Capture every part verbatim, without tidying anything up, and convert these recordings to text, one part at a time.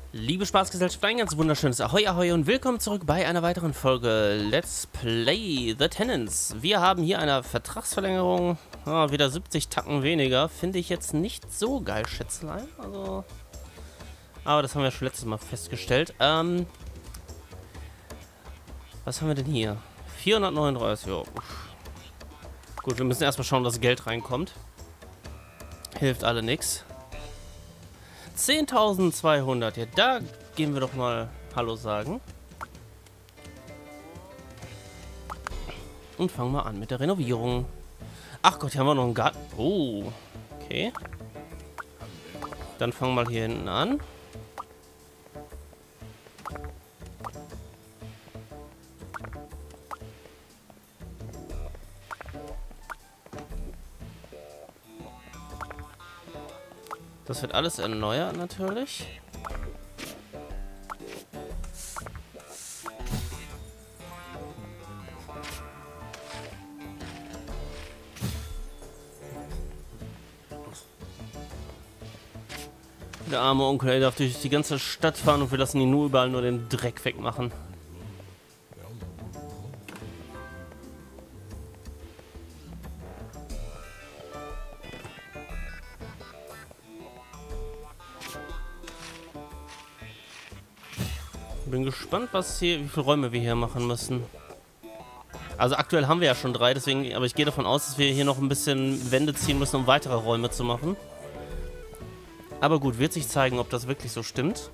Liebe Spaßgesellschaft, ein ganz wunderschönes Ahoi Ahoi und willkommen zurück bei einer weiteren Folge Let's Play The Tenants. Wir haben hier eine Vertragsverlängerung, ah, wieder siebzig Tacken weniger, finde ich jetzt nicht so geil, Schätzelein, also... Aber das haben wir schon letztes Mal festgestellt. Ähm... Was haben wir denn hier? vierhundertneununddreißig, ja. Gut, wir müssen erstmal schauen, dass Geld reinkommt. Hilft alle nix. zehntausendzweihundert, ja, da gehen wir doch mal Hallo sagen. Und fangen wir an mit der Renovierung. Ach Gott, hier haben wir noch einen Garten. Oh, okay. Dann fangen wir mal hier hinten an. Das wird alles erneuert natürlich. Der arme Onkel, er darf durch die ganze Stadt fahren und wir lassen ihn nur überall nur den Dreck wegmachen. Bin gespannt, was hier, wie viele Räume wir hier machen müssen. Also aktuell haben wir ja schon drei, deswegen, aber ich gehe davon aus, dass wir hier noch ein bisschen Wände ziehen müssen, um weitere Räume zu machen. Aber gut, wird sich zeigen, ob das wirklich so stimmt.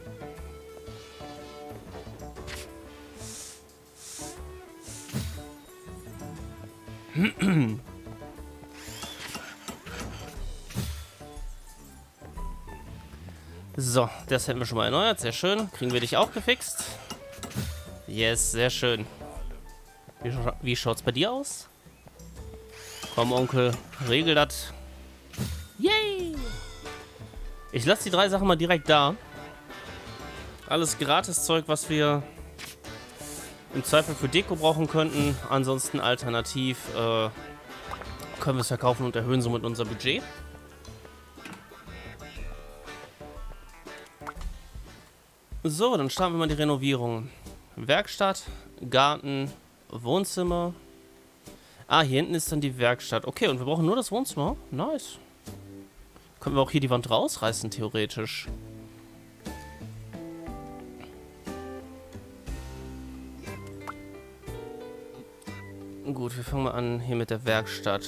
So, das hätten wir schon mal erneuert. Sehr schön. Kriegen wir dich auch gefixt? Yes, sehr schön. Wie, scha wie schaut's bei dir aus? Komm, Onkel, regel das. Yay! Ich lasse die drei Sachen mal direkt da. Alles gratis Zeug, was wir im Zweifel für Deko brauchen könnten. Ansonsten alternativ äh, können wir es verkaufen und erhöhen somit unser Budget. So, dann starten wir mal die Renovierung. Werkstatt, Garten, Wohnzimmer. Ah, hier hinten ist dann die Werkstatt. Okay, und wir brauchen nur das Wohnzimmer. Nice. Können wir auch hier die Wand rausreißen, theoretisch. Gut, wir fangen mal an hier mit der Werkstatt.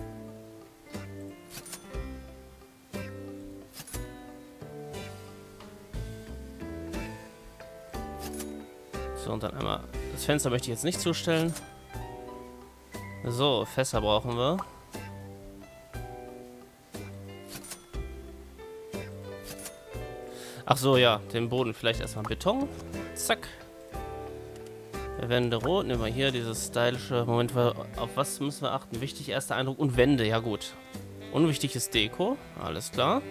So, und dann einmal... Das Fenster möchte ich jetzt nicht zustellen. So, Fässer brauchen wir. Ach so, ja, den Boden vielleicht erstmal Beton. Zack. Wände rot. Nehmen wir hier dieses stylische... Moment, auf was müssen wir achten? Wichtig, erster Eindruck und Wände, ja gut. Unwichtig ist Deko, alles klar.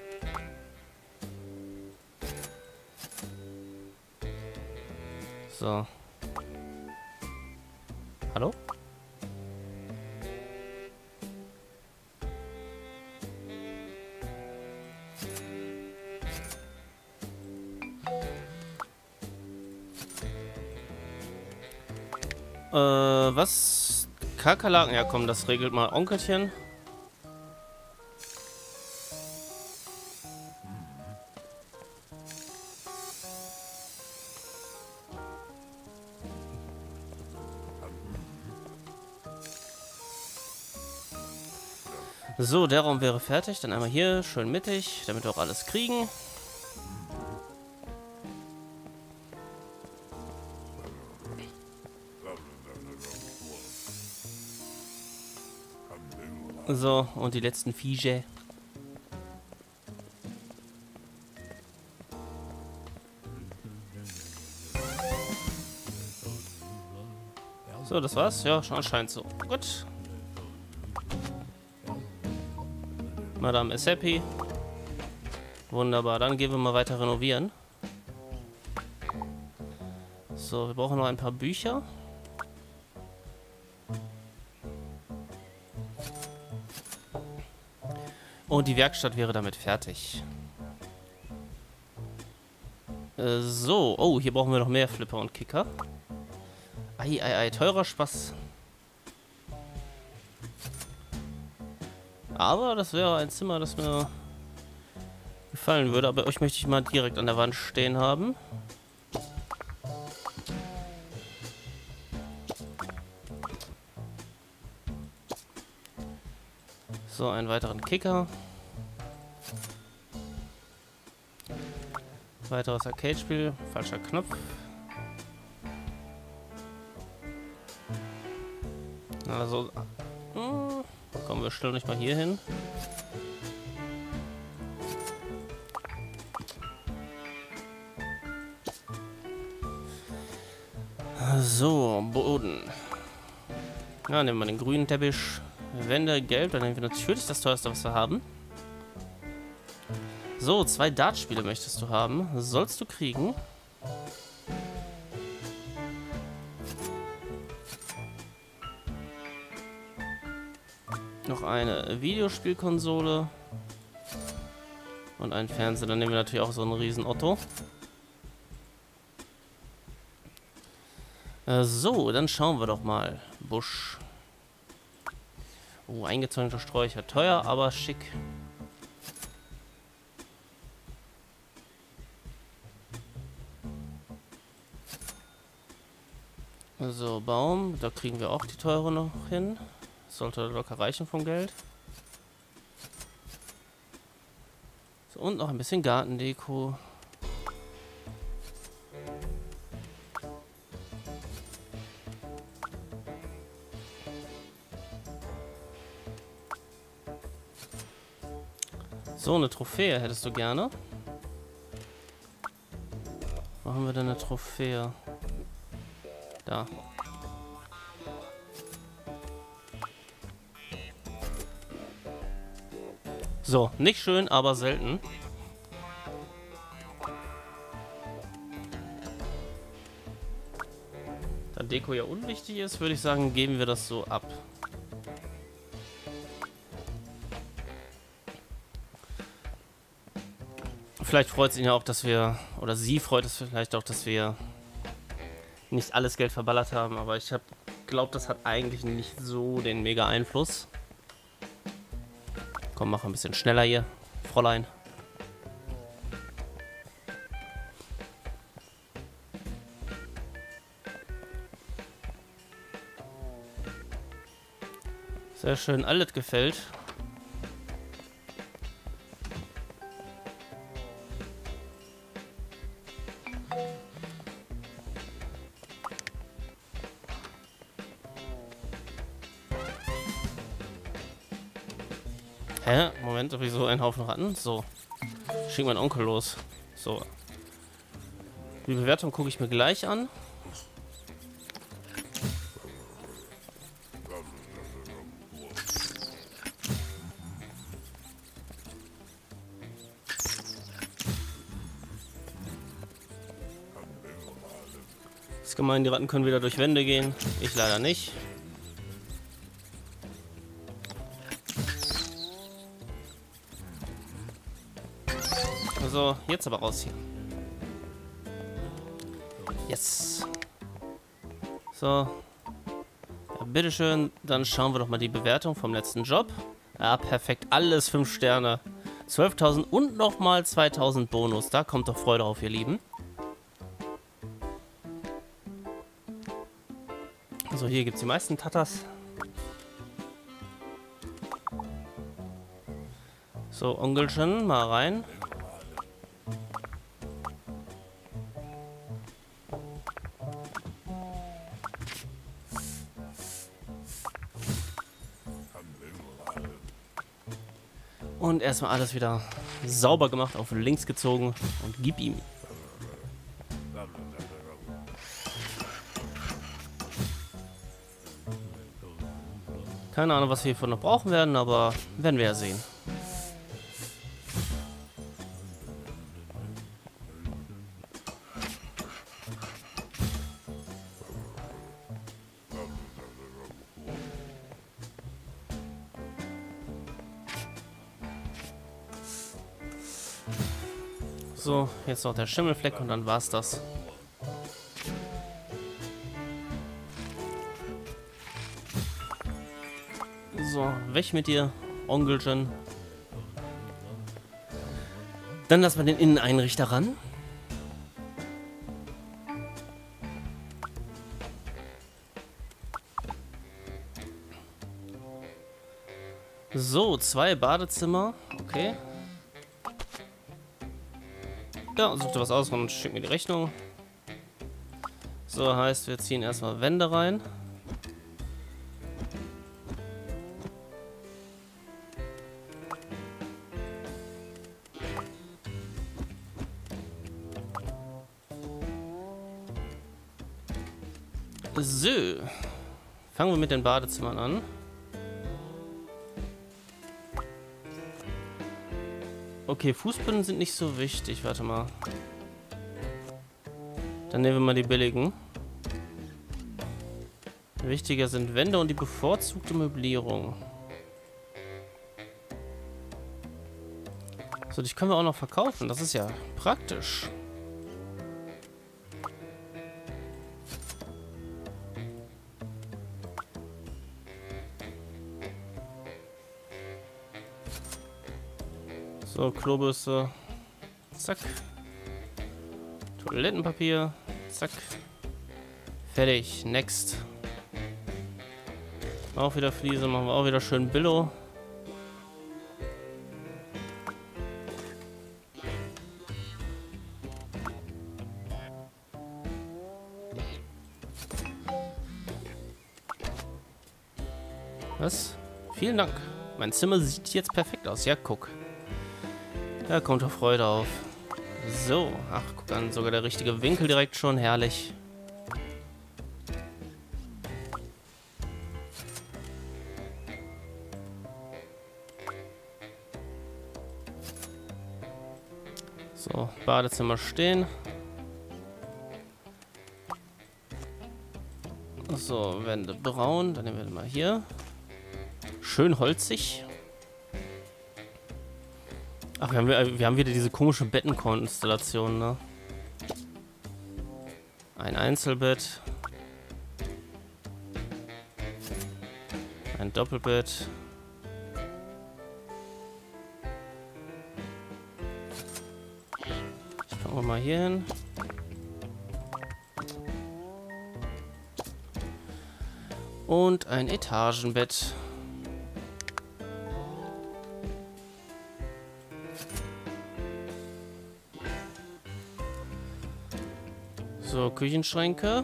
So. Hallo? Äh, was? Kakerlaken? Ja, komm, das regelt mal Onkelchen. So, der Raum wäre fertig. Dann einmal hier schön mittig, damit wir auch alles kriegen. So, und die letzten Viecher. So, das war's. Ja, schon anscheinend so. Gut. Madame ist happy. Wunderbar, dann gehen wir mal weiter renovieren. So, wir brauchen noch ein paar Bücher. Und die Werkstatt wäre damit fertig. Äh, so. Oh, hier brauchen wir noch mehr Flipper und Kicker. Ei, ei, ei. Teurer Spaß. Aber das wäre ein Zimmer, das mir gefallen würde. Aber euch möchte ich mal direkt an der Wand stehen haben. So, einen weiteren Kicker. Weiteres Arcade-Spiel. Falscher Knopf. Also, hm, kommen wir schnell nicht mal hier hin. So, Boden. Ja, nehmen wir den grünen Teppich. Wände gelb, dann nehmen wir natürlich das teuerste, was wir haben. So, zwei Dartspiele möchtest du haben. Sollst du kriegen. Noch eine Videospielkonsole. Und einen Fernseher. Dann nehmen wir natürlich auch so einen riesen Otto. Äh, so, dann schauen wir doch mal. Busch. Oh, eingezäunte Sträucher. Teuer, aber schick. So, Baum. Da kriegen wir auch die teure noch hin. Sollte locker reichen vom Geld. So, und noch ein bisschen Gartendeko. So, eine Trophäe hättest du gerne. Wo haben wir denn eine Trophäe? Da. So, nicht schön, aber selten. Da Deko ja unwichtig ist, würde ich sagen, geben wir das so ab. Vielleicht freut es ihn ja auch, dass wir, oder sie freut es vielleicht auch, dass wir nicht alles Geld verballert haben, aber ich habe glaube, das hat eigentlich nicht so den mega Einfluss. Komm, mach ein bisschen schneller hier, Fräulein. Sehr schön, alles gefällt. Hä? Moment, habe ich so einen Haufen Ratten? So. Schick meinen Onkel los. So. Die Bewertung gucke ich mir gleich an. Ist gemein, die Ratten können wieder durch Wände gehen. Ich leider nicht. So, jetzt aber raus hier. Yes. So. Ja, bitteschön. Dann schauen wir doch mal die Bewertung vom letzten Job. Ja, perfekt. Alles fünf Sterne. zwölftausend und nochmal zweitausend Bonus. Da kommt doch Freude auf, ihr Lieben. So, hier gibt es die meisten Tatas. So, Onkelchen, mal rein. Und erstmal alles wieder sauber gemacht, auf links gezogen und gib ihm. Keine Ahnung, was wir hiervon noch brauchen werden, aber werden wir ja sehen. So, jetzt noch der Schimmelfleck und dann war's das. So, weg mit dir, Onkelchen. Dann lassen wir den Inneneinrichter ran. So, zwei Badezimmer. Okay. Ja, such dir was aus und schick mir die Rechnung. So, heißt, wir ziehen erstmal Wände rein. So. Fangen wir mit den Badezimmern an. Okay, Fußböden sind nicht so wichtig. Warte mal. Dann nehmen wir mal die billigen. Wichtiger sind Wände und die bevorzugte Möblierung. So, die können wir auch noch verkaufen. Das ist ja praktisch. So, Klobürste. Zack. Toilettenpapier. Zack. Fertig. Next. Auch wieder Fliese. Machen wir auch wieder schön Billo. Was? Vielen Dank. Mein Zimmer sieht jetzt perfekt aus. Ja, guck. Da kommt doch Freude auf. So. Ach, guck an. Sogar der richtige Winkel direkt schon. Herrlich. So. Badezimmer stehen. So. Wände braun. Dann nehmen wir mal hier. Schön holzig. Ach, wir haben, wir haben wieder diese komische Bettenkonstellation, ne? Ein Einzelbett. Ein Doppelbett. Schauen wir mal hier hin. Und ein Etagenbett. So, Küchenschränke.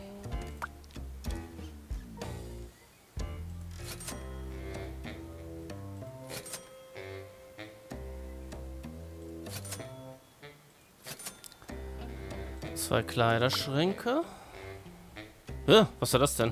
Zwei Kleiderschränke. Ja, was war das denn?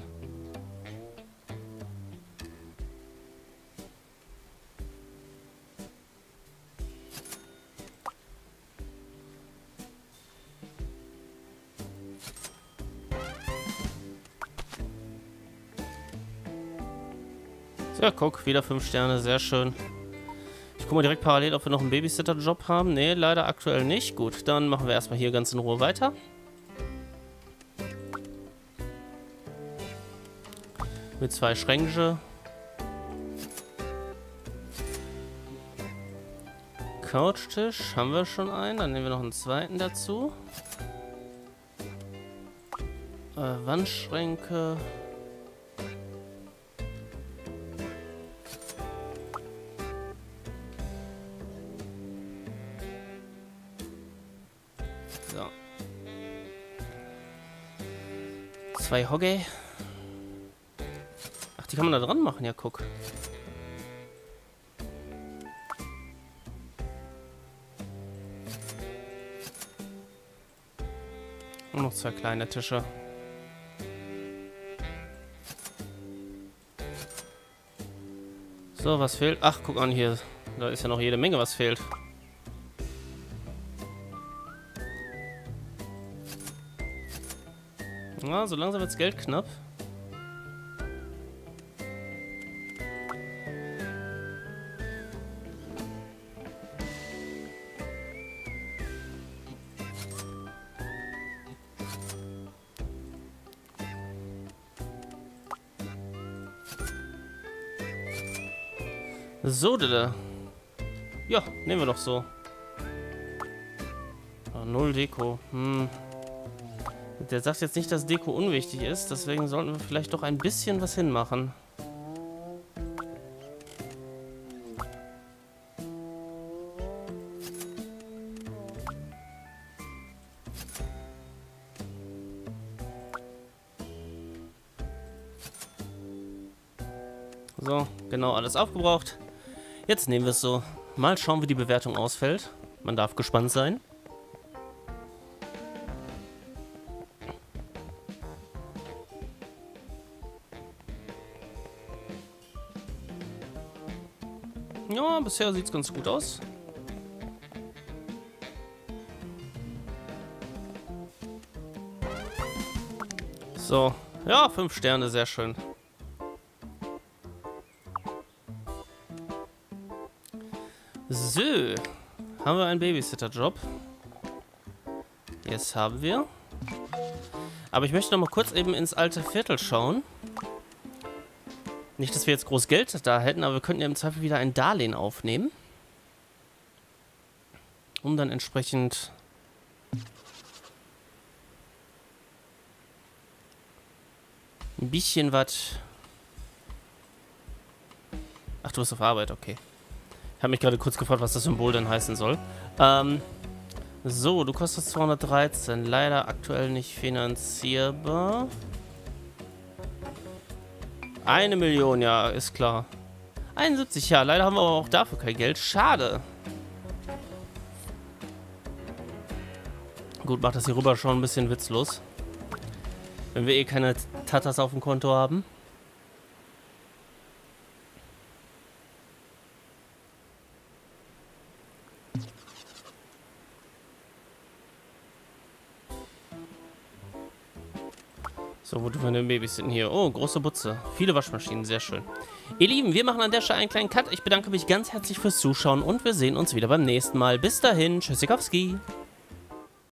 Ja, guck, wieder fünf Sterne, sehr schön. Ich gucke mal direkt parallel, ob wir noch einen Babysitter-Job haben. Ne, leider aktuell nicht. Gut, dann machen wir erstmal hier ganz in Ruhe weiter. Mit zwei Schränke. Couchtisch haben wir schon einen. Dann nehmen wir noch einen zweiten dazu. Äh, Wandschränke. So. Zwei Hogge. Ach, die kann man da dran machen, ja, guck. Und noch zwei kleine Tische. So, was fehlt? Ach, guck an hier. Da ist ja noch jede Menge, was fehlt. Na, so langsam wird's Geld knapp. So, Dille. Ja, nehmen wir doch so. Oh, null Deko. Hm. Der sagt jetzt nicht, dass Deko unwichtig ist. Deswegen sollten wir vielleicht doch ein bisschen was hinmachen. So, genau, alles aufgebraucht. Jetzt nehmen wir es so. Mal schauen, wie die Bewertung ausfällt. Man darf gespannt sein. Ja, bisher sieht es ganz gut aus. So, ja, fünf Sterne, sehr schön. So, haben wir einen Babysitter-Job? Jetzt haben wir. Aber ich möchte noch mal kurz eben ins alte Viertel schauen. Nicht, dass wir jetzt groß Geld da hätten, aber wir könnten ja im Zweifel wieder ein Darlehen aufnehmen. Um dann entsprechend... ein bisschen was... Ach, du bist auf Arbeit, okay. Ich habe mich gerade kurz gefragt, was das Symbol denn heißen soll. Ähm, so, du kostest zweihundertdreizehn. Leider aktuell nicht finanzierbar. Eine Million, ja, ist klar. einundsiebzig, ja, leider haben wir aber auch dafür kein Geld. Schade. Gut, macht das hier rüber schon ein bisschen witzlos. Wenn wir eh keine Tatas auf dem Konto haben. So, wo tun wir denn Babys denn hier? Oh, große Butze. Viele Waschmaschinen, sehr schön. Ihr Lieben, wir machen an der Stelle einen kleinen Cut. Ich bedanke mich ganz herzlich fürs Zuschauen und wir sehen uns wieder beim nächsten Mal. Bis dahin, tschüssikowski.